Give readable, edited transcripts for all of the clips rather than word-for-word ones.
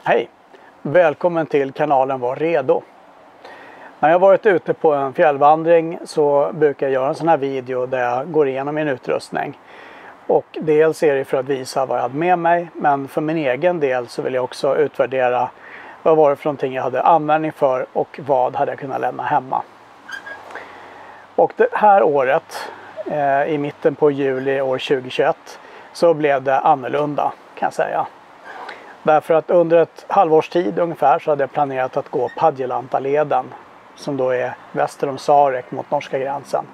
Hej! Välkommen till kanalen Var redo. När jag varit ute på en fjällvandring så brukar jag göra en sån här video där jag går igenom min utrustning. Och dels är det för att visa vad jag hade med mig, men för min egen del så vill jag också utvärdera vad var det för någonting jag hade användning för och vad hade jag kunnat lämna hemma. Och det här året, i mitten på juli år 2021, så blev det annorlunda kan jag säga. Därför att under ett halvårs tid ungefär så hade jag planerat att gå Padjelantaleden, som då är väster om Sarek mot norska gränsen.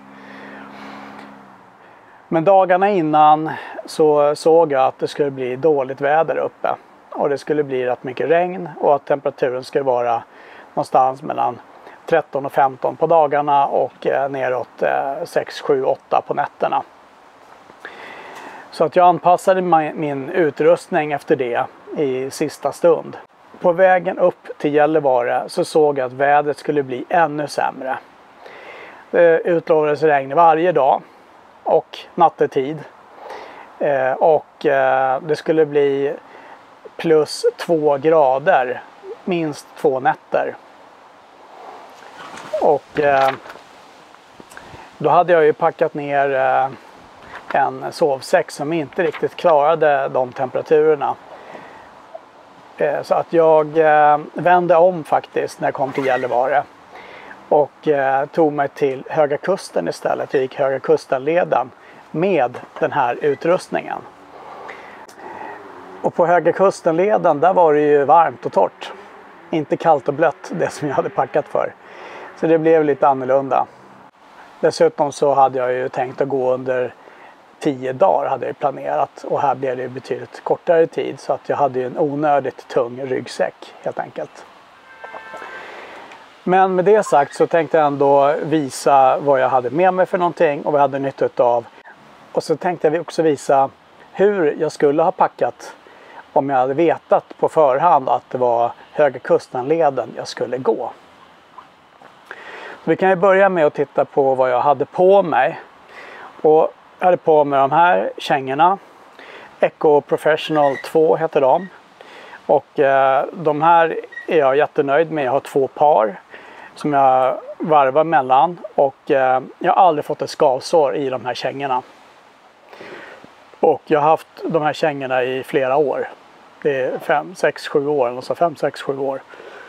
Men dagarna innan så såg jag att det skulle bli dåligt väder uppe. Och det skulle bli rätt mycket regn och att temperaturen skulle vara någonstans mellan 13 och 15 på dagarna och neråt 6, 7, 8 på nätterna. Så att jag anpassade min utrustning efter det i sista stund. På vägen upp till Gällivare så såg jag att vädret skulle bli ännu sämre. Det utlovades regn varje dag och nattetid. Och det skulle bli plus 2 grader, minst 2 nätter. Och då hade jag ju packat ner en sovsäck som inte riktigt klarade de temperaturerna. Så att jag vände om faktiskt när jag kom till Gällivare. Och tog mig till Höga Kusten istället. Jag gick Höga Kustenleden med den här utrustningen. Och på Höga Kustenleden där var det ju varmt och torrt. Inte kallt och blött, det som jag hade packat för. Så det blev lite annorlunda. Dessutom så hade jag ju tänkt att gå under 10 dagar hade jag planerat. Och här blev det betydligt kortare tid. Så att jag hade ju en onödigt tung ryggsäck helt enkelt. Men med det sagt så tänkte jag ändå visa vad jag hade med mig för någonting. Och vad jag hade nytta av. Och så tänkte jag också visa hur jag skulle ha packat. Om jag hade vetat på förhand att det var Höga Kustenleden jag skulle gå. Så vi kan ju börja med att titta på vad jag hade på mig. Och jag hade på mig de här kängorna. Eco Professional 2 heter de. Och de här är jag jättenöjd med. Jag har 2 par som jag varvar mellan. Och jag har aldrig fått ett skavsår i de här kängorna. Och jag har haft de här kängorna i flera år. Det är 5, 6, 7 år. Alltså 5, 6, 7 år.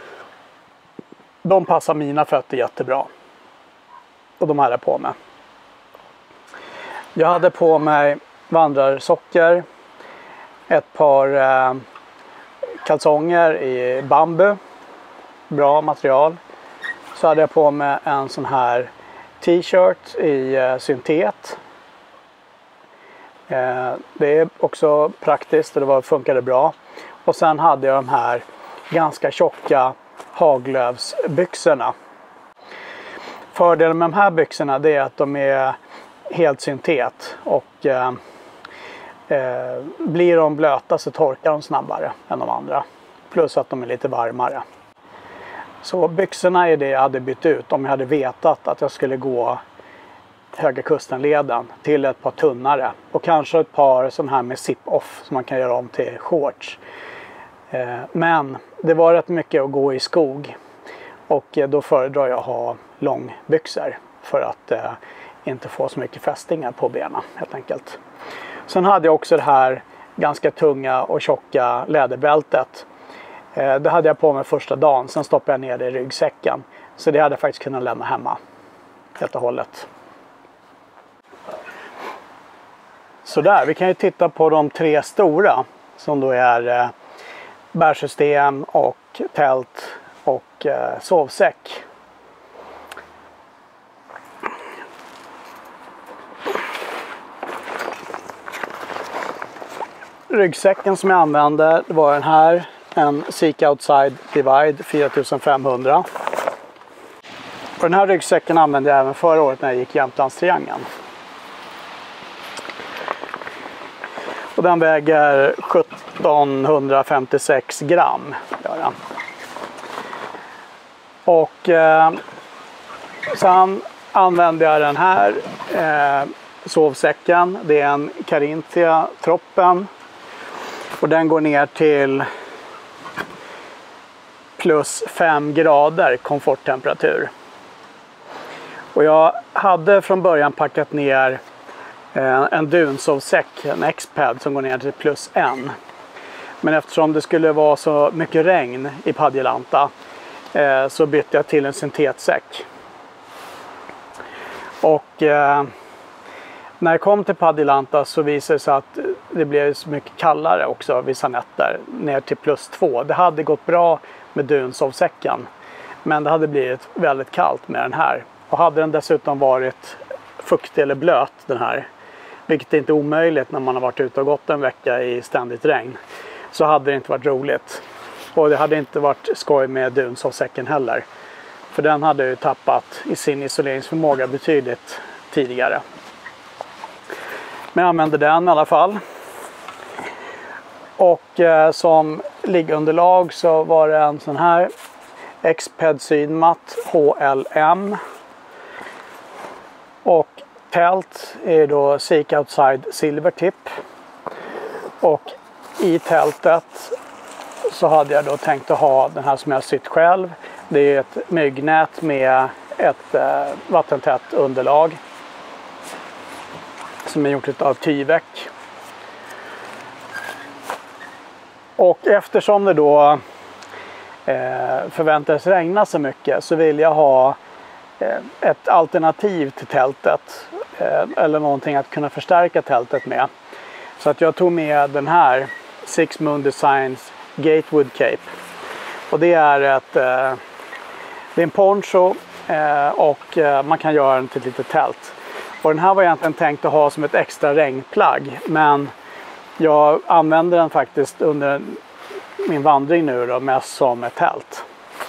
De passar mina fötter jättebra. Och de här är på mig. Jag hade på mig vandrarsockor. Ett par kalsonger i bambu. Bra material. Så hade jag på mig en sån här t-shirt i syntet. Det är också praktiskt och det funkade bra. Och sen hade jag de här ganska tjocka haglövsbyxorna. Fördelen med de här byxorna det är att de är helt syntet. Och blir de blöta så torkar de snabbare än de andra. Plus att de är lite varmare. Så byxorna är det jag hade bytt ut om jag hade vetat att jag skulle gå Höga Kustenleden till ett par tunnare. Och kanske ett par sån här med zip-off som man kan göra om till shorts. Men det var rätt mycket att gå i skog. Och då föredrar jag att ha långbyxor för att inte få så mycket fästingar på benen helt enkelt. Sen hade jag också det här ganska tunga och tjocka läderbältet. Det hade jag på mig första dagen. Sen stoppade jag ner det i ryggsäcken. Så det hade jag faktiskt kunnat lämna hemma. Helt och hållet. Så där, vi kan ju titta på de 3 stora. Som då är bärsystem och tält och sovsäck. Ryggsäcken som jag använde var den här. En Seek Outside Divide 4500. Och den här ryggsäcken använde jag även förra året när jag gick Jämtlandstriangeln. Och den väger 1756 gram. Gör den. Och sen använde jag den här sovsäcken. Det är en Carinthia Troppen. Och den går ner till plus 5 grader komforttemperatur. Och jag hade från början packat ner en dunsovsäck, en X-pad som går ner till plus 1. Men eftersom det skulle vara så mycket regn i Padjelanta så bytte jag till en syntetsäck. Och när jag kom till Padjelanta så visade det sig att det blev så mycket kallare också vissa nätter, ner till plus 2. Det hade gått bra med dunsovsäcken, men det hade blivit väldigt kallt med den här. Och hade den dessutom varit fuktig eller blöt den här, vilket är inte omöjligt när man har varit ute och gått en vecka i ständigt regn, så hade det inte varit roligt. Och det hade inte varit skoj med dunsovsäcken heller. För den hade ju tappat i sin isoleringsförmåga betydligt tidigare. Men jag använde den i alla fall. Och som liggunderlag så var det en sån här X-pad Sydmatt HLM. Och tält är då Seek Outside Silvertip. Och i tältet så hade jag då tänkt att ha den här som jag har sytt själv. Det är ett myggnät med ett vattentätt underlag som är gjort av Tyvek. Och eftersom det då förväntades regna så mycket så vill jag ha ett alternativ till tältet eller någonting att kunna förstärka tältet med. Så att jag tog med den här Six Moon Designs Gatewood Cape. Och det är det är en poncho och man kan göra den till ett litet tält. Och den här var egentligen tänkt att ha som ett extra regnplagg, men jag använder den faktiskt under min vandring nu då mest som ett tält.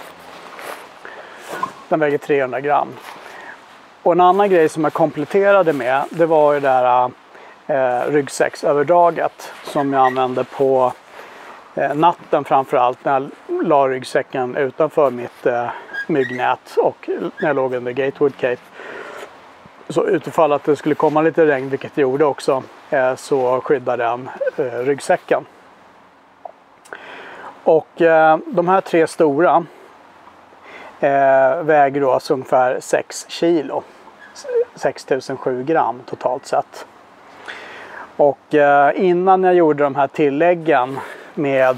Den väger 300 gram. Och en annan grej som jag kompletterade med, det var ju det här ryggsäcksöverdraget som jag använde på natten framförallt när jag la ryggsäcken utanför mitt myggnät och när jag låg under Gatewood Cape. Så utifall att det skulle komma lite regn, vilket det gjorde också, så skyddade den ryggsäcken. Och de här 3 stora väger då alltså ungefär 6 kilo. 6007 gram totalt sett. Och innan jag gjorde de här tilläggen med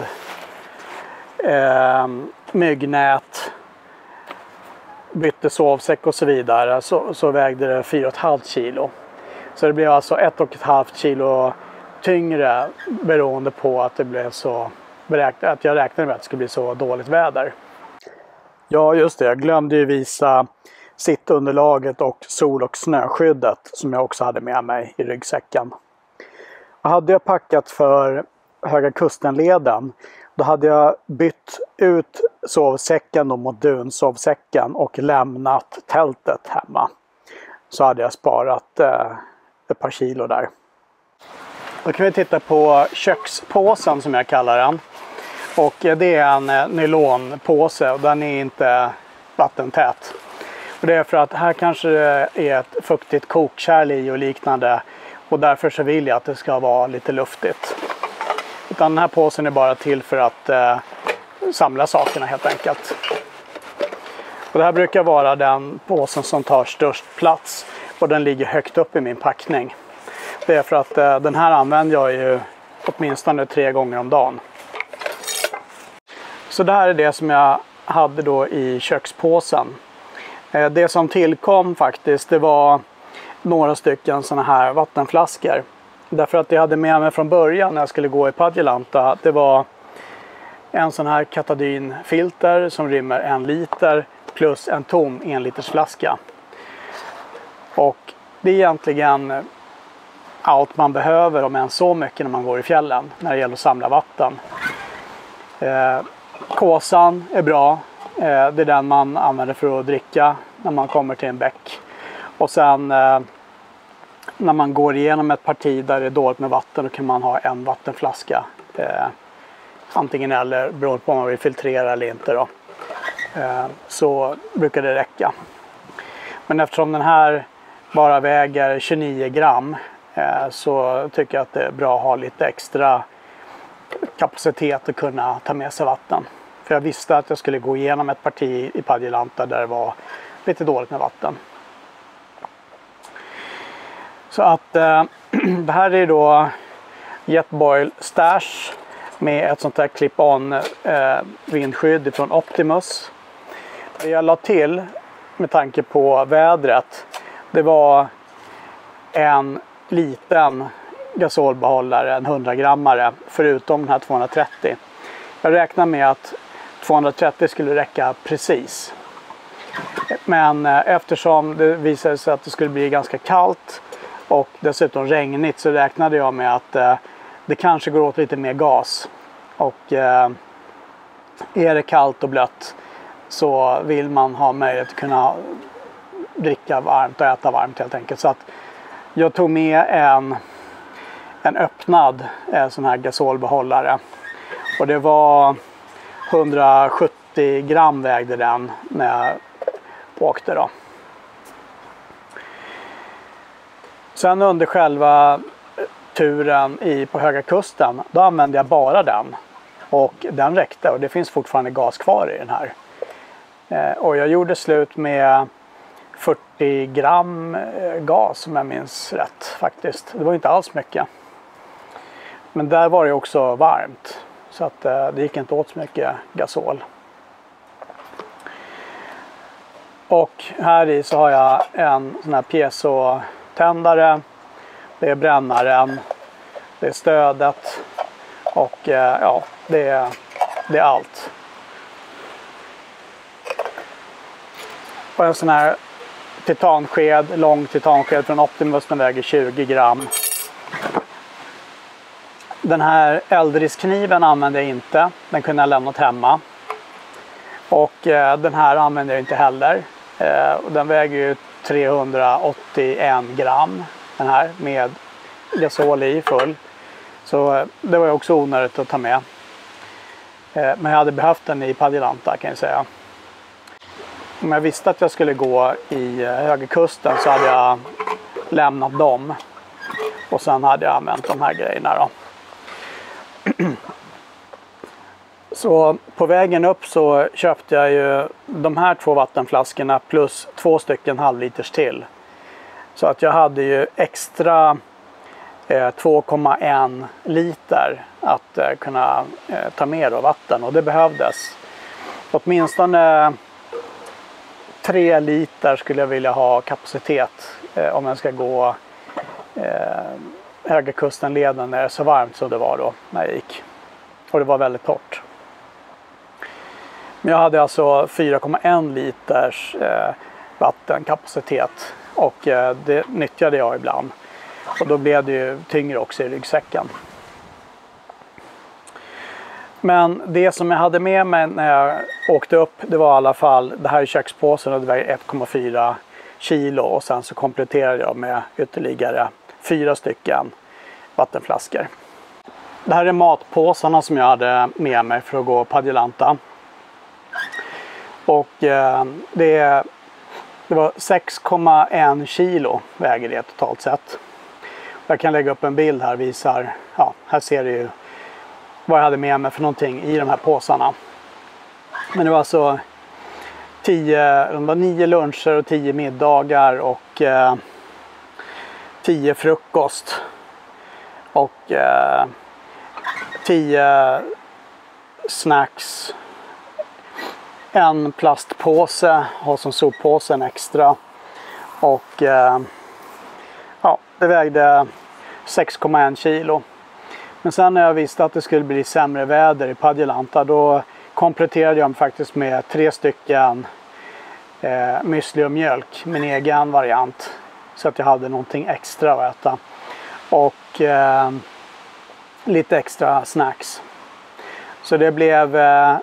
myggnät, bytte sovsäck och så vidare, så vägde det 4,5 kilo. Så det blev alltså 1,5 kilo tyngre beroende på att det blev så att jag räknade med att det skulle bli så dåligt väder. Ja, just det, jag glömde ju visa sittunderlaget och sol- och snöskyddet som jag också hade med mig i ryggsäcken. Och hade jag packat för Höga Kusten-leden, då hade jag bytt ut sovsäcken mot dunsovsäcken och lämnat tältet hemma. Så hade jag sparat ett par kilo där. Då kan vi titta på kökspåsen som jag kallar den. Och det är en nylonpåse och den är inte vattentät. Och det är för att här kanske det är ett fuktigt kokkärl i och liknande. Och därför så vill jag att det ska vara lite luftigt. Utan den här påsen är bara till för att samla sakerna helt enkelt. Och det här brukar vara den påsen som tar störst plats. Och den ligger högt upp i min packning. Det är för att den här använder jag ju åtminstone 3 gånger om dagen. Så det här är det som jag hade då i kökspåsen. Det som tillkom faktiskt, det var några stycken såna här vattenflaskor. Därför att jag hade med mig från början när jag skulle gå i Padjelanta, det var en sån här Katadyn-filter som rymmer 1 liter plus en tom 1 liters flaska. Och det är egentligen allt man behöver, om än så mycket, när man går i fjällen när det gäller att samla vatten. Kåsan är bra. Det är den man använder för att dricka när man kommer till en bäck. Och sen när man går igenom ett parti där det är dåligt med vatten, då kan man ha en vattenflaska. Antingen eller, beroende på om man vill filtrera eller inte då. Så brukar det räcka. Men eftersom den här bara väger 29 gram så tycker jag att det är bra att ha lite extra kapacitet att kunna ta med sig vatten. För jag visste att jag skulle gå igenom ett parti i Padjelanta där det var lite dåligt med vatten. Så att det här är då Jetboil Stash med ett sånt här clip-on vindskydd från Optimus. Det jag la till med tanke på vädret, det var en liten gasolbehållare, en 100-grammare, förutom den här 230. Jag räknar med att 230 skulle räcka precis. Men eftersom det visade sig att det skulle bli ganska kallt och dessutom regnigt, så räknade jag med att det kanske går åt lite mer gas. Och är det kallt och blött så vill man ha möjlighet att kunna dricka varmt och äta varmt helt enkelt. Så att jag tog med en öppnad sån här gasolbehållare. Och det var 170 gram vägde den när jag åkte då. Sen under själva turen på Höga Kusten, då använde jag bara den. Och den räckte, och det finns fortfarande gas kvar i den här. Och jag gjorde slut med 40 gram gas om jag minns rätt faktiskt. Det var inte alls mycket. Men där var det också varmt. Så att det gick inte åt så mycket gasol. Och här i så har jag en sån här piezo-tändare. Det är brännaren. Det är stödet. Och ja, det är allt. Och en sån här titansked, lång titansked från Optimus, som väger 20 gram. Den här eldriskkniven använde jag inte. Den kunde jag lämnat hemma. Och den här använde jag inte heller. Den väger ju 381 gram. Den här med gasol i full. Så det var ju också onödigt att ta med. Men jag hade behövt den i Padjelanta, kan jag säga. Om jag visste att jag skulle gå i Höga Kusten så hade jag lämnat dem. Och sen hade jag använt de här grejerna då. Så på vägen upp så köpte jag ju de här 2 vattenflaskorna plus 2 stycken halvliters till. Så att jag hade ju extra 2,1 liter att kunna ta med då vatten, och det behövdes. Åtminstone 3 liter skulle jag vilja ha kapacitet om jag ska gå Höga Kusten-leden när det är så varmt som det var då när jag gick. Och det var väldigt torrt. Men jag hade alltså 4,1 liters vattenkapacitet, och det nyttjade jag ibland. Och då blev det ju tyngre också i ryggsäcken. Men det som jag hade med mig när jag åkte upp, det var i alla fall, det här är kökspåsen och det väger 1,4 kilo. Och sen så kompletterade jag med ytterligare 4 stycken vattenflaskor. Det här är matpåsarna som jag hade med mig för att gå Padjelanta. Och det var 6,1 kilo väger det totalt sett. Jag kan lägga upp en bild här, visar, ja, här ser du ju vad jag hade med mig för någonting i de här påsarna. Men det var alltså 9 luncher och 10 middagar och 10 frukost och 10 snacks. En plastpåse och som soppåsen extra. Och ja, det vägde 6,1 kilo. Men sen när jag visste att det skulle bli sämre väder i Padjelanta, då kompletterade jag faktiskt med 3 stycken müsli och mjölk, min egen variant. Så att jag hade någonting extra att äta. Och lite extra snacks. Så det blev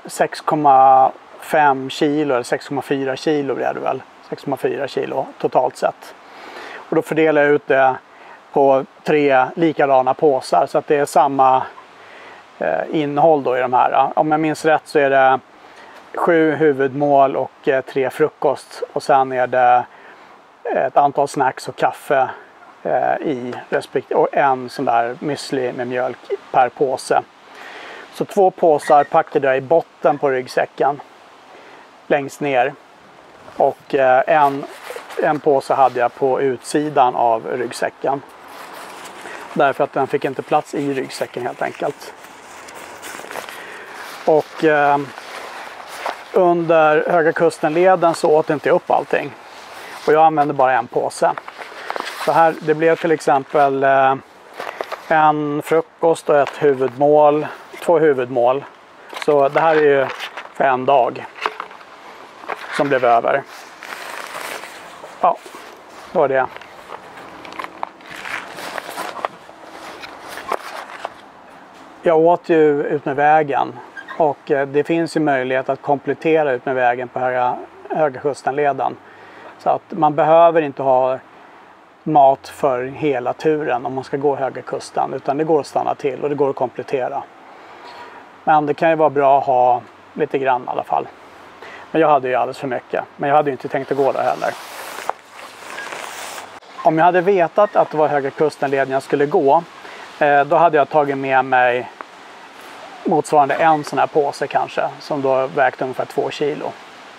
6,5 kilo eller 6,4 kilo blev det väl. 6,4 kilo totalt sett. Och då fördelar jag ut det på 3 likadana påsar, så att det är samma innehåll då i de här. Om jag minns rätt så är det 7 huvudmål och 3 frukost. Och sen är det ett antal snacks och kaffe i respektive, och en sån där müsli med mjölk per påse. Så 2 påsar packade jag i botten på ryggsäcken längst ner. Och en påse hade jag på utsidan av ryggsäcken. Därför att den fick inte plats i ryggsäcken helt enkelt. Och under Höga Kusten-leden så åt inte jag upp allting. Och jag använde bara en påse. Så här, det blev till exempel en frukost och ett huvudmål. 2 huvudmål. Så det här är ju för en dag som blev över. Ja, det var det. Jag åt ju ut med vägen. Och det finns ju möjlighet att komplettera ut med vägen på Höga Kusten-leden. Så att man behöver inte ha mat för hela turen om man ska gå Höga Kusten. Utan det går att stanna till och det går att komplettera. Men det kan ju vara bra att ha lite grann i alla fall. Men jag hade ju alldeles för mycket. Men jag hade ju inte tänkt att gå där heller. Om jag hade vetat att det var Höga Kusten-leden jag skulle gå. Då hade jag tagit med mig motsvarande en sån här påse kanske. Som då vägde ungefär 2 kilo.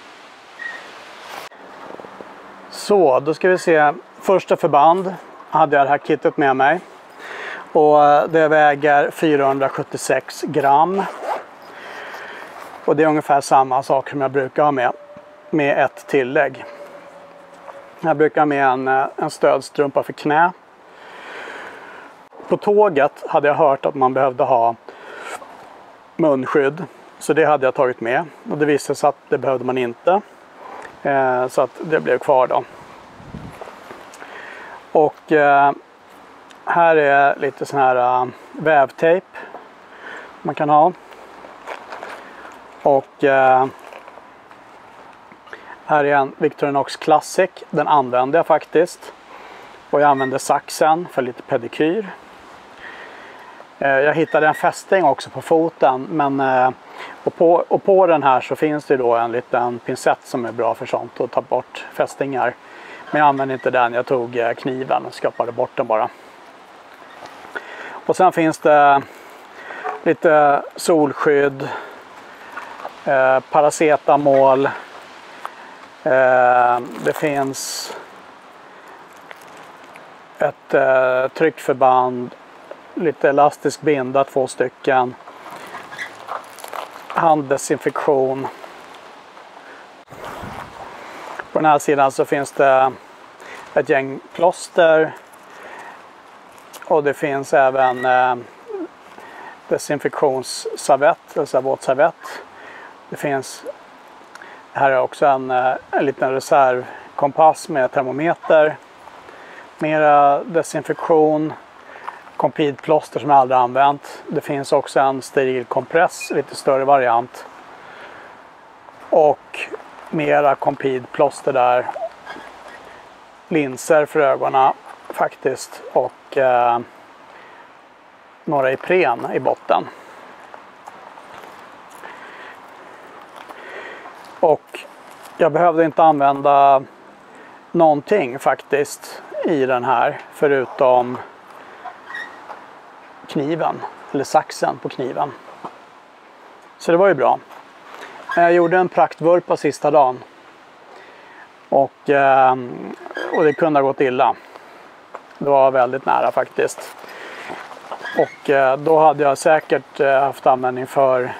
Så, då ska vi se. Första förband hade jag det här kittet med mig. Och det väger 476 gram. Och det är ungefär samma sak som jag brukar ha med ett tillägg. Jag brukar ha med en stödstrumpa för knä. På tåget hade jag hört att man behövde ha munskydd. Så det hade jag tagit med. Och det visade sig att det behövde man inte. Så att det blev kvar då. Och här är lite sån här vävtejp man kan ha. Och här är en Victorinox Classic. Den använde jag faktiskt. Och jag använde saxen för lite pedikyr. Jag hittade en fästing också på foten. Men, och på den här så finns det då en liten pincett som är bra för sånt. Att ta bort fästingar. Men jag använde inte den. Jag tog kniven och skapade bort den bara. Och sen finns det lite solskydd. Paracetamol. Det finns ett tryckförband. Lite elastisk binda, 2 stycken. Handdesinfektion. På den här sidan så finns det ett gäng plåster. Och det finns även desinfektionsservett, alltså våtservett. Det finns, här är också en liten reservkompass med termometer. Mera desinfektion. Kompidplåster som jag aldrig använt. Det finns också en steril kompress, lite större variant. Och mera kompidplåster där. Linser för ögonen faktiskt. Och några Ipren i botten. Och jag behövde inte använda någonting faktiskt i den här. Förutom kniven. Eller saxen på kniven. Så det var ju bra. Jag gjorde en praktvurpa sista dagen. Och det kunde ha gått illa. Det var väldigt nära faktiskt. Och då hade jag säkert haft användning för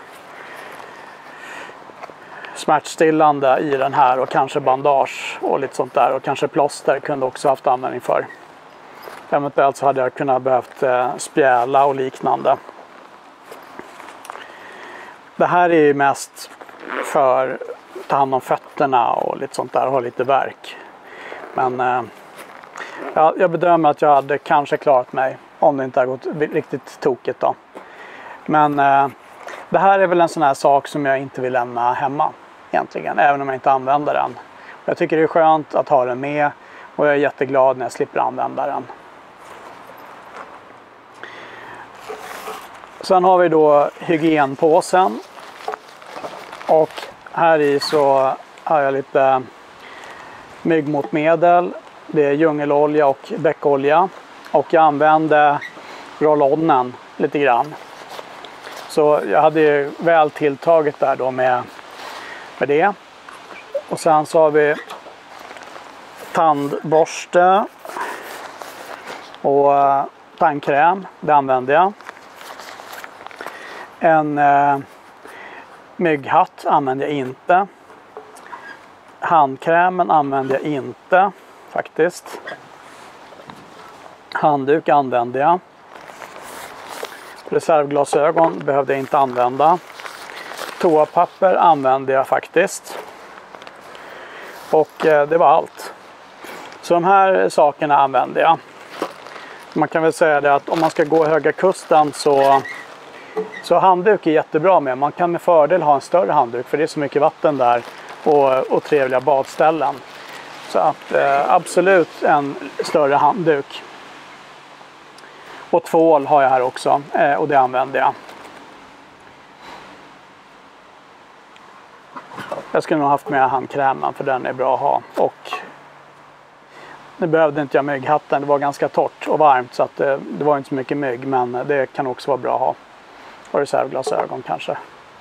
smärtstillande i den här. Och kanske bandage och lite sånt där. Och kanske plåster kunde också haft användning för. Eventuellt så hade jag kunnat behövt spjäla och liknande. Det här är ju mest för att ta hand om fötterna och lite sånt där och ha lite värk. Men ja, jag bedömer att jag hade kanske klarat mig om det inte har gått riktigt tokigt då. Men det här är väl en sån här sak som jag inte vill lämna hemma egentligen, även om jag inte använder den. Jag tycker det är skönt att ha den med och jag är jätteglad när jag slipper använda den. Sen har vi då hygienpåsen. Och här i så har jag lite myggmotmedel. Det är djungelolja och bäckolja. Och jag använder roll-onen lite grann. Så jag hade ju väl tilltaget där då med det. Och sen så har vi tandborste och tandkräm, det använder jag. En mygghatt använder jag inte. Handkrämen använder jag inte faktiskt. Handduk använder jag. Reservglasögon behövde jag inte använda. Toapapper använde jag faktiskt. Och det var allt. Så de här sakerna använde jag. Man kan väl säga det att om man ska gå Höga Kusten så handduk är jättebra med. Man kan med fördel ha en större handduk för det är så mycket vatten där och trevliga badställen. Så att absolut en större handduk. Och tvål har jag här också och det använder jag. Jag skulle nog haft med handkrämen för den är bra att ha. Och nu behövde inte jag mygghatten, det var ganska torrt och varmt så att det var inte så mycket mygg, men det kan också vara bra att ha. Och reservglasögon kanske.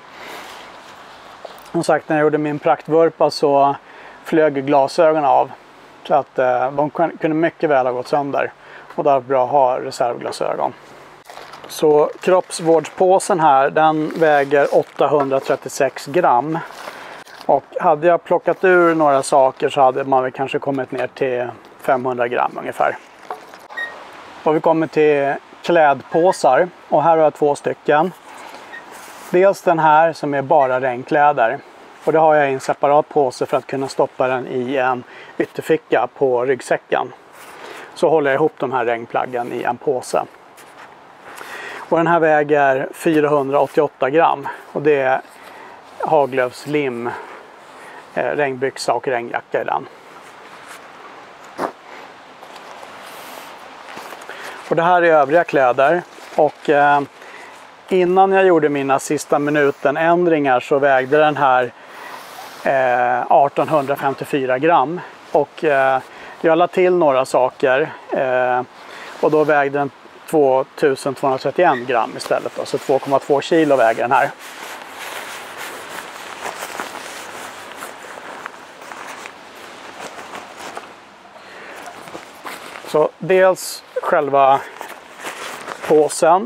Som sagt, när jag gjorde min praktvurpa så flög glasögonen av. Så att de kunde mycket väl ha gått sönder. Och det är bra att ha reservglasögon. Så kroppsvårdspåsen här, den väger 836 gram. Och hade jag plockat ur några saker så hade man väl kanske kommit ner till 500 gram ungefär. Och vi kommer till klädpåsar. Och här har jag 2 stycken. Dels den här som är bara regnkläder. Och det har jag i en separat påse för att kunna stoppa den i en ytterficka på ryggsäcken. Så håller jag ihop de här regnplaggen i en påse. Och den här väger 488 gram. Och det är Haglöfs lim, regnbyxa och regnjacka i den. Och det här är övriga kläder. Och innan jag gjorde mina sista minuten ändringar så vägde den här 1854 gram. Och jag la till några saker och då vägde den 2231 gram istället. Så 2,2 kilo väger den här. Så dels själva påsen.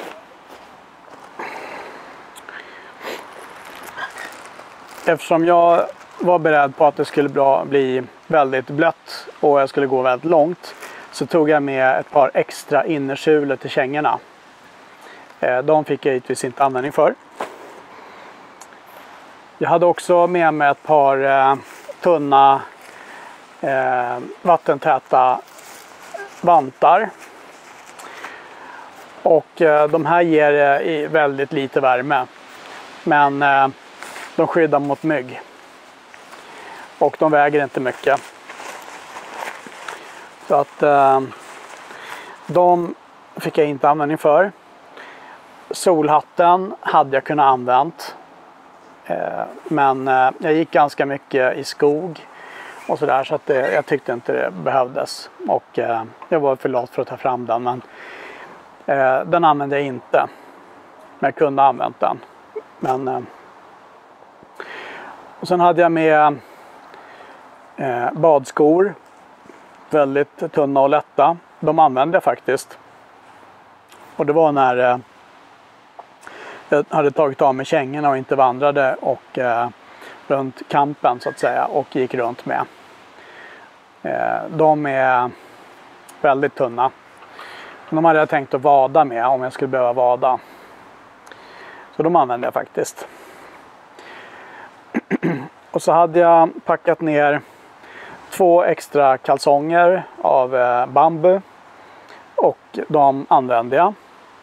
Eftersom jag var beredd på att det skulle bli väldigt blött och jag skulle gå väldigt långt så tog jag med ett par extra innersulor till kängorna. De fick jag givetvis inte användning för. Jag hade också med mig ett par tunna vattentäta vantar. Och de här ger väldigt lite värme. Men de skyddar mot mygg. Och de väger inte mycket. Så att de fick jag inte användning för. Solhatten hade jag kunnat använt. Men jag gick ganska mycket i skog. Och sådär så att jag tyckte inte det behövdes. Och jag var för lat för att ta fram den. Men den använde jag inte. Men jag kunde ha använt den. Men, och sen hade jag med badskor. Väldigt tunna och lätta. De använde jag faktiskt. Och det var när jag hade tagit av mig kängorna och inte vandrade och runt kampen så att säga och gick runt med. De är väldigt tunna. De hade jag tänkt att vada med om jag skulle behöva vada. Så de använde jag faktiskt. Och så hade jag packat ner 2 extra kalsonger av bambu. Och de använde jag.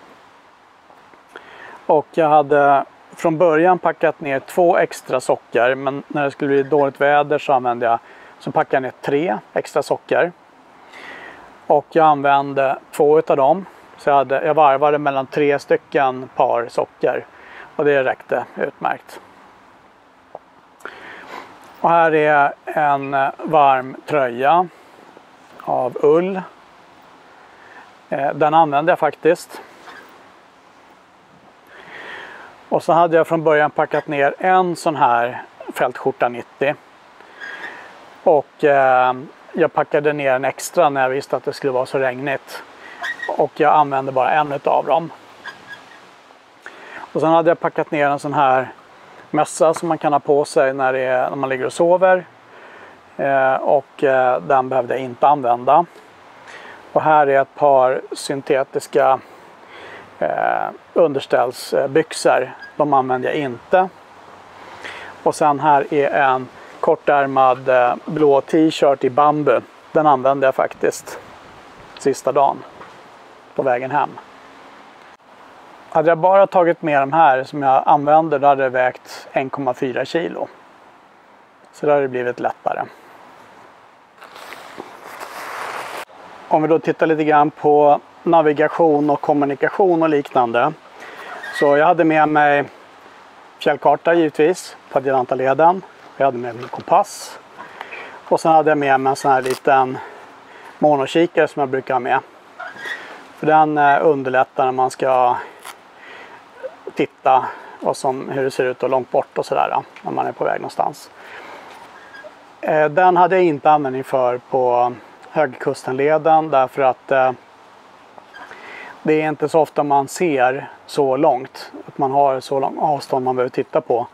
Och jag hade från början packat ner 2 extra socker. Men när det skulle bli dåligt väder så packade jag ner 3 extra socker. Och jag använde 2 av dem. Så jag varvade mellan 3 stycken par socker. Och det räckte utmärkt. Och här är en varm tröja av ull. Den använde jag faktiskt. Och så hade jag från början packat ner en sån här fältskjorta 90. Och jag packade ner en extra när jag visste att det skulle vara så regnigt. Och jag använde bara en av dem. Och sen hade jag packat ner en sån här mössa som man kan ha på sig när man ligger och sover. Och den behövde jag inte använda. Och här är ett par syntetiska underställsbyxor. De använder jag inte. Och sen här är en kortärmad blå t-shirt i bambu. Den använde jag faktiskt sista dagen på vägen hem. Hade jag bara tagit med de här som jag använder, då hade det vägt 1,4 kilo. Så det hade blivit lättare. Om vi då tittar lite grann på navigation och kommunikation och liknande. Så jag hade med mig fjällkarta givetvis på Adirantaleden. Jag hade med mig kompass. Och sen hade jag med mig en sån här liten monokikare som jag brukar ha med. För den underlättar när man ska titta hur det ser ut och långt bort och sådär när man är på väg någonstans. Den hade jag inte användning för på Högkustenleden därför att det är inte så ofta man ser så långt. Att man har så långt avstånd man behöver titta på.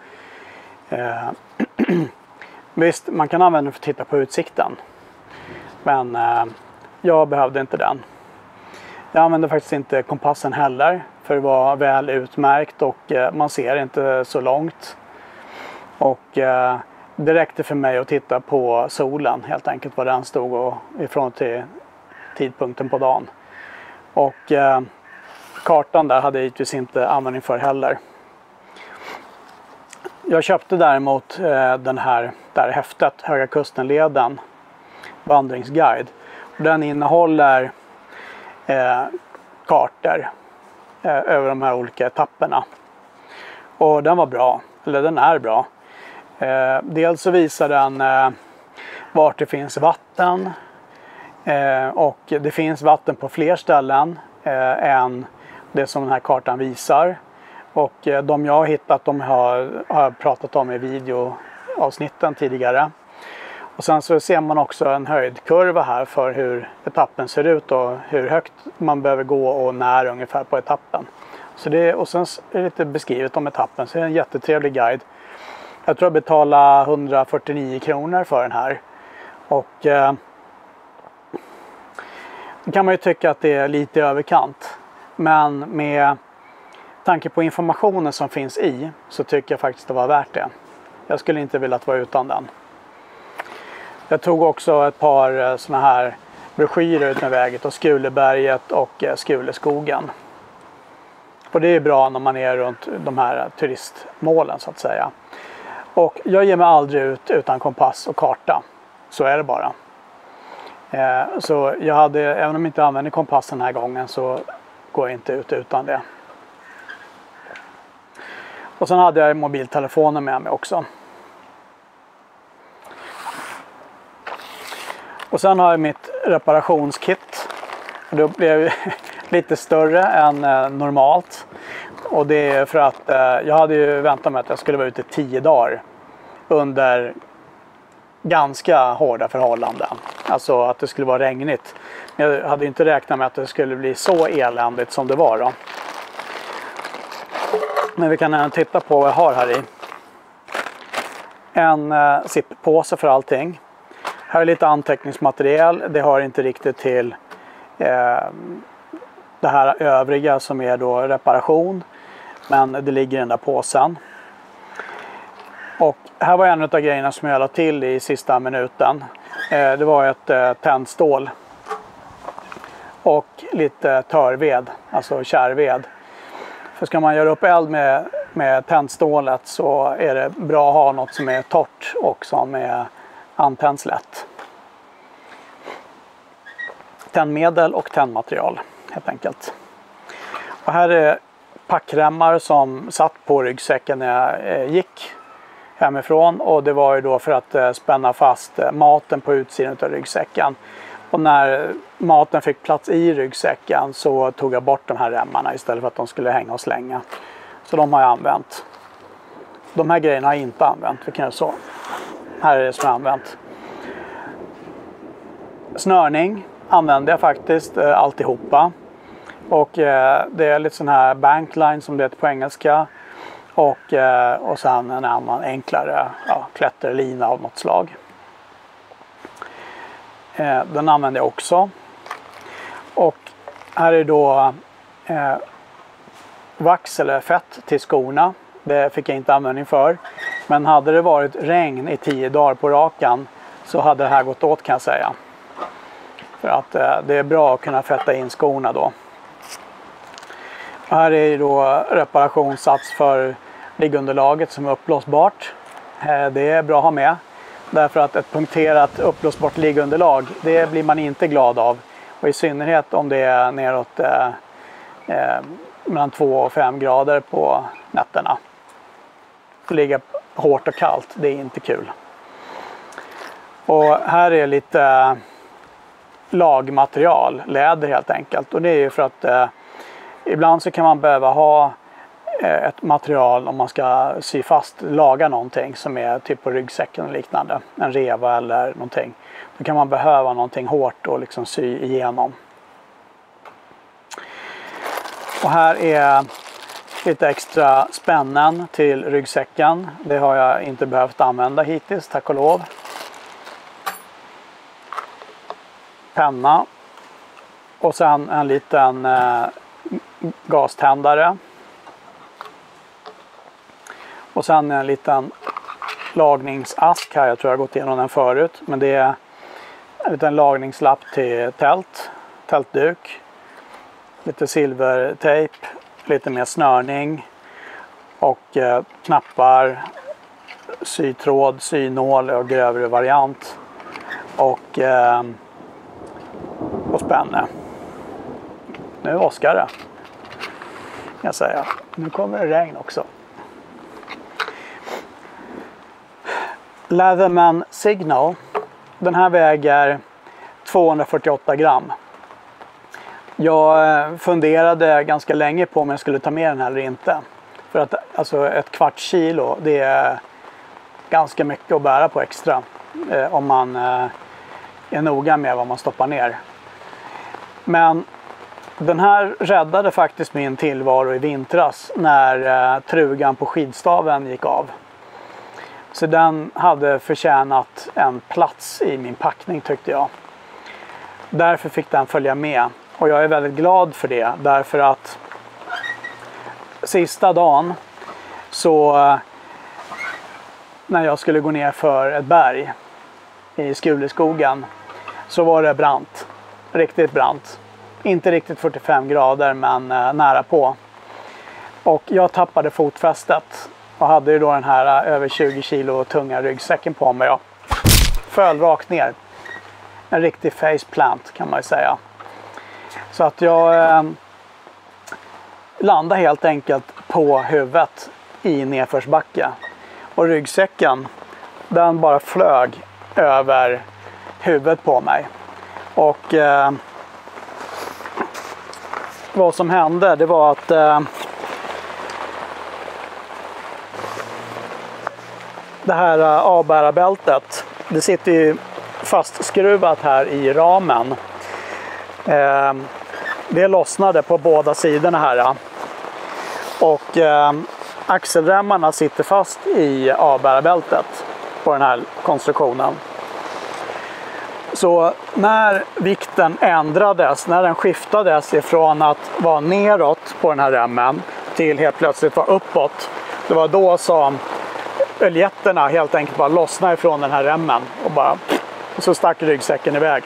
Visst, man kan använda den för att titta på utsikten. Men jag behövde inte den. Jag använde faktiskt inte kompassen heller. För det var väl utmärkt och man ser inte så långt. Och det räckte för mig att titta på solen helt enkelt, var den stod och ifrån till tidpunkten på dagen. Och kartan där hade jag givetvis inte användning för heller. Jag köpte däremot det här häftet, Höga Kustenleden vandringsguide. Och den innehåller kartor över de här olika etapperna. Och den var bra, eller den är bra. Dels så visar den vart det finns vatten. Och det finns vatten på fler ställen än det som den här kartan visar. Och de jag har hittat, de har jag pratat om i videoavsnitten tidigare. Och sen så ser man också en höjdkurva här för hur etappen ser ut och hur högt man behöver gå och när ungefär på etappen. Så och sen är det lite beskrivet om etappen, så det är en jättetrevlig guide. Jag tror jag betalade 149 kronor för den här. Och då kan man ju tycka att det är lite överkant. Men med tanke på informationen som finns i så tycker jag faktiskt det var värt det. Jag skulle inte vilja vara utan den. Jag tog också ett par såna här broschyrer ut med vägen och Skuleberget och Skuleskogen. Och det är bra när man är runt de här turistmålen så att säga. Och jag ger mig aldrig ut utan kompass och karta. Så är det bara. Så jag hade, även om jag inte använde kompassen den här gången, så går jag inte ut utan det. Och sen hade jag mobiltelefonen med mig också. Och sen har jag mitt reparationskit. Det blev lite större än normalt. Och det är för att jag hade ju väntat mig att jag skulle vara ute 10 dagar. Under ganska hårda förhållanden. Alltså att det skulle vara regnigt. Men jag hade inte räknat med att det skulle bli så eländigt som det var då. Men vi kan titta på vad jag har här i. En zip-påse för allting. Här är lite anteckningsmaterial. Det har inte riktigt till det här övriga som är då reparation. Men det ligger i den där påsen. Och här var en av grejerna som jag la till i sista minuten. Det var ett tändstål. Och lite törved, alltså kärved. För ska man göra upp eld med tändstålet så är det bra att ha något som är torrt och som är antänds lätt. Tändmedel och tändmaterial helt enkelt. Och här är packremmar som satt på ryggsäcken när jag gick hemifrån. Och det var ju då för att spänna fast maten på utsidan av ryggsäcken. Och när maten fick plats i ryggsäcken så tog jag bort de här remmarna istället för att de skulle hänga och slänga. Så de har jag använt. De här grejerna har jag inte använt, vi kan göra så. Här är det som jag har använt. Snörning använder jag faktiskt alltihopa. Och det är lite sån här bankline som det heter på engelska. Och sen en annan enklare klätterlina av något slag. Den använder jag också. Och här är då vax eller fett till skorna. Det fick jag inte användning för. Men hade det varit regn i 10 dagar på rakan så hade det här gått åt, kan jag säga. För att det är bra att kunna fetta in skorna då. Och här är då reparationssats för liggunderlaget som är uppblåsbart. Det är bra att ha med. Därför att ett punkterat uppblåsbart liggunderlag, det blir man inte glad av. Och i synnerhet om det är neråt mellan 2 och 5 grader på nätterna. Att ligga hårt och kallt, det är inte kul. Och här är lite lagmaterial, läder helt enkelt. Och det är ju för att ibland så kan man behöva ha ett material om man ska sy fast, laga någonting som är typ på ryggsäcken och liknande. En reva eller någonting. Då kan man behöva någonting hårt och liksom sy igenom. Och här är lite extra spännen till ryggsäcken. Det har jag inte behövt använda hittills, tack och lov. Penna. Och sen en liten gaständare. Och sen en liten lagningsask här. Jag tror jag har gått igenom den förut. Men det är en liten lagningslapp till tältduk. Lite silvertejp. Lite mer snörning. Och knappar. Sytråd, synål och grövre variant. Och spänne. Nu åskar det. Kan jag säga. Nu kommer det regn också. Leatherman Signal. Den här väger 248 gram. Jag funderade ganska länge på om jag skulle ta med den här eller inte. För att alltså, 1/4 kilo, det är ganska mycket att bära på extra. Om man är noga med vad man stoppar ner. Men den här räddade faktiskt min tillvaro i vintras när trugan på skidstaven gick av. Så den hade förtjänat en plats i min packning, tyckte jag. Därför fick den följa med. Och jag är väldigt glad för det. Därför att sista dagen så när jag skulle gå ner för ett berg i Skuleskogen så var det brant. Riktigt brant. Inte riktigt 45 grader men nära på. Och jag tappade fotfästet. Och hade ju då den här över 20 kilo tunga ryggsäcken på mig. Och föll rakt ner. En riktig faceplant kan man ju säga. Så att jag landade helt enkelt på huvudet i nedförsbacke. Och ryggsäcken, den bara flög över huvudet på mig. Och vad som hände, det var att det här avbärarbältet, det sitter ju fastskruvat här i ramen. Det lossnade på båda sidorna här. Och axelremmarna sitter fast i avbärarbältet på den här konstruktionen. Så när vikten ändrades, när den skiftades ifrån att vara neråt på den här remmen till helt plötsligt vara uppåt. Det var då som öljetterna helt enkelt bara lossnade ifrån den här remmen och så stack ryggsäcken iväg.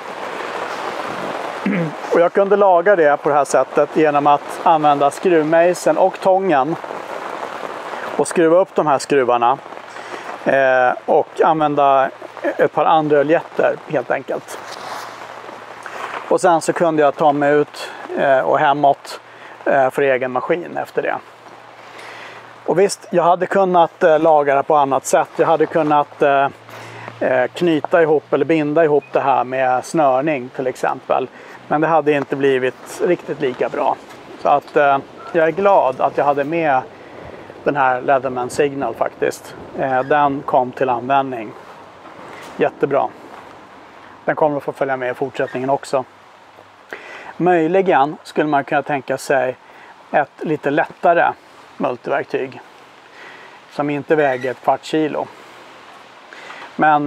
Och jag kunde laga det på det här sättet genom att använda skruvmejseln och tången och skruva upp de här skruvarna och använda ett par andra öljetter helt enkelt. Och sen så kunde jag ta mig ut och hemåt för egen maskin efter det. Och visst, jag hade kunnat laga det på annat sätt. Jag hade kunnat knyta ihop eller binda ihop det här med snörning till exempel. Men det hade inte blivit riktigt lika bra. Så att jag är glad att jag hade med den här Leatherman Signal faktiskt. Den kom till användning. Jättebra. Den kommer att få följa med i fortsättningen också. Möjligen skulle man kunna tänka sig ett lite lättare multiverktyg som inte väger ett kvart kilo. Men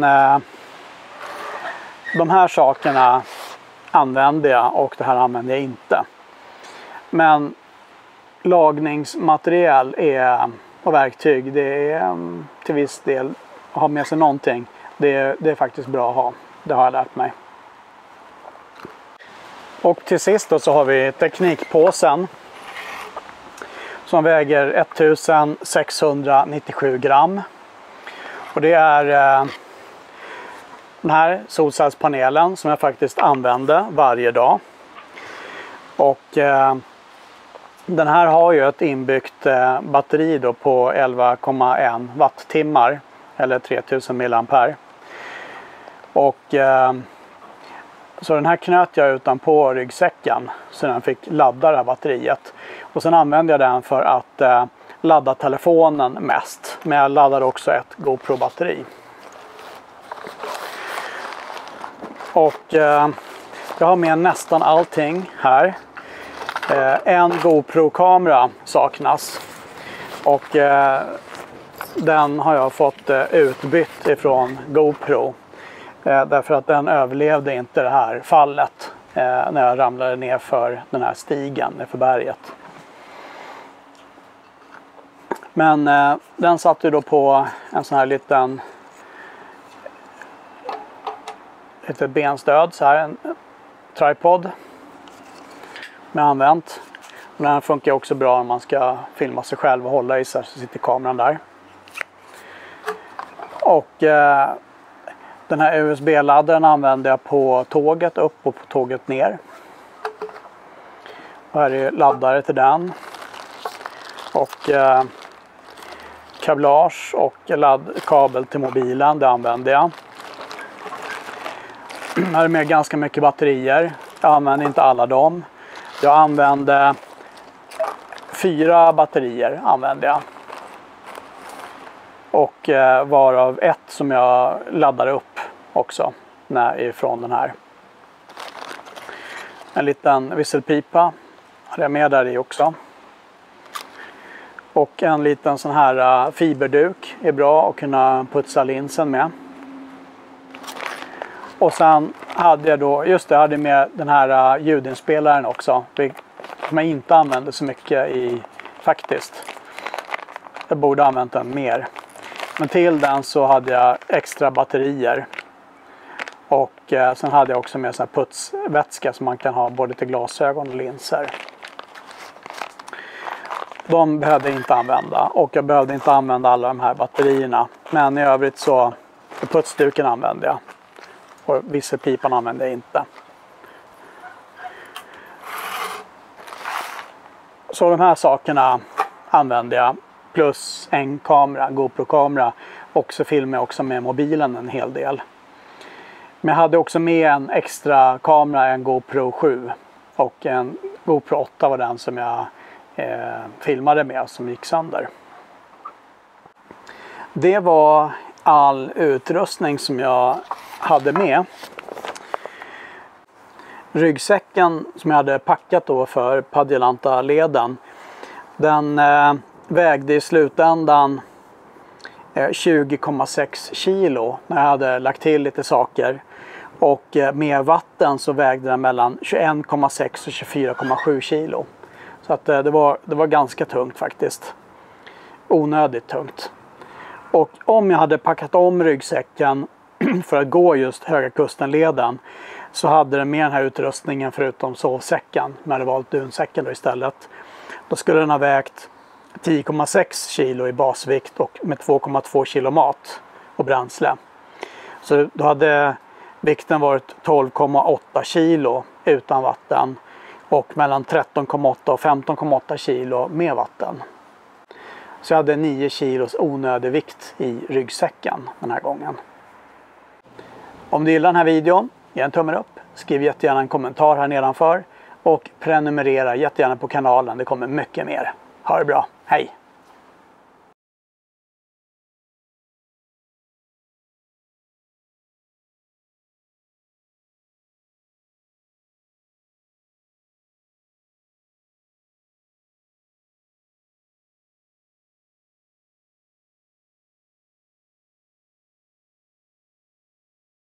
de här sakerna använder jag och det här använder jag inte. Men lagningsmaterial och verktyg, det är till viss del att ha med sig någonting. Det är faktiskt bra att ha. Det har jag lärt mig. Och till sist då så har vi teknikpåsen som väger 1697 gram. Och det är den här solcellspanelen som jag faktiskt använder varje dag. Och den här har ju ett inbyggt batteri då på 11,1 wattimmar eller 3000 mAh. Och så den här knöt jag utanpå ryggsäcken så den fick ladda det här batteriet. Och sen använde jag den för att ladda telefonen mest. Men jag laddade också ett GoPro-batteri. Och jag har med nästan allting här. En GoPro-kamera saknas. Och den har jag fått utbytt ifrån GoPro. Därför att den överlevde inte det här fallet när jag ramlade ner för den här stigen för berget. Men den satt ju då på en sån här liten benstöd, så här en tripod med använt. Och den här funkar också bra om man ska filma sig själv och hålla i sig, så sitter kameran där. Och den här USB-laddaren använder jag på tåget upp och på tåget ner. Och här är laddare till den. Och kablage och laddkabel till mobilen, det använder jag. Här är med ganska mycket batterier. Jag använder inte alla dem. Jag använder 4 batterier använder jag. Och varav ett som jag laddar upp också ifrån den här. En liten visselpipa har jag med där i också. Och en liten sån här fiberduk är bra att kunna putsa linsen med. Och sen hade jag då, just det, jag hade med den här ljudinspelaren också. Som jag inte använde så mycket i faktiskt. Jag borde ha använt den mer. Men till den så hade jag extra batterier. Och sen hade jag också med sån här putsvätska som man kan ha både till glasögon och linser. De behövde jag inte använda. Och jag behövde inte använda alla de här batterierna. Men i övrigt så putsduken använde jag. Och visselpipan använde jag inte. Så de här sakerna använde jag. Plus en kamera, GoPro-kamera. Och så filmade jag också med mobilen en hel del. Men jag hade också med en extra kamera, en GoPro 7. Och en GoPro 8 var den som jag filmade med som gick sönder. Det var all utrustning som jag hade med. Ryggsäcken som jag hade packat då för Padjelanta-leden. Den vägde i slutändan 20,6 kilo när jag hade lagt till lite saker. Och med vatten så vägde den mellan 21,6 och 24,7 kilo. Så att det var ganska tungt faktiskt. Onödigt tungt. Och om jag hade packat om ryggsäcken för att gå just Höga Kusten-leden så hade den med den här utrustningen förutom sovsäcken. Men jag hade valt dunsäcken då istället. Då skulle den ha vägt 10,6 kilo i basvikt och med 2,2 kilo mat och bränsle. Så då hade vikten varit 12,8 kilo utan vatten och mellan 13,8 och 15,8 kilo med vatten. Så jag hade 9 kilos onödig vikt i ryggsäcken den här gången. Om du gillar den här videon, ge en tumme upp, skriv jättegärna en kommentar här nedanför och prenumerera jättegärna på kanalen, det kommer mycket mer. Ha det bra, hej!